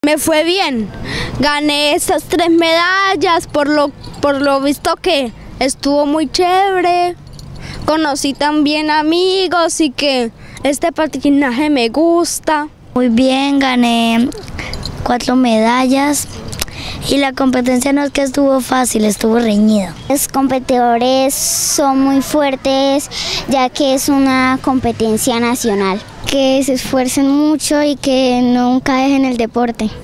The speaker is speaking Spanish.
Me fue bien, gané estas 3 medallas, por lo visto que estuvo muy chévere, conocí también amigos y que este patinaje me gusta. Muy bien, gané 4 medallas y la competencia no es que estuvo fácil, estuvo reñida. Los competidores son muy fuertes ya que es una competencia nacional. Que se esfuercen mucho y que nunca dejen el deporte.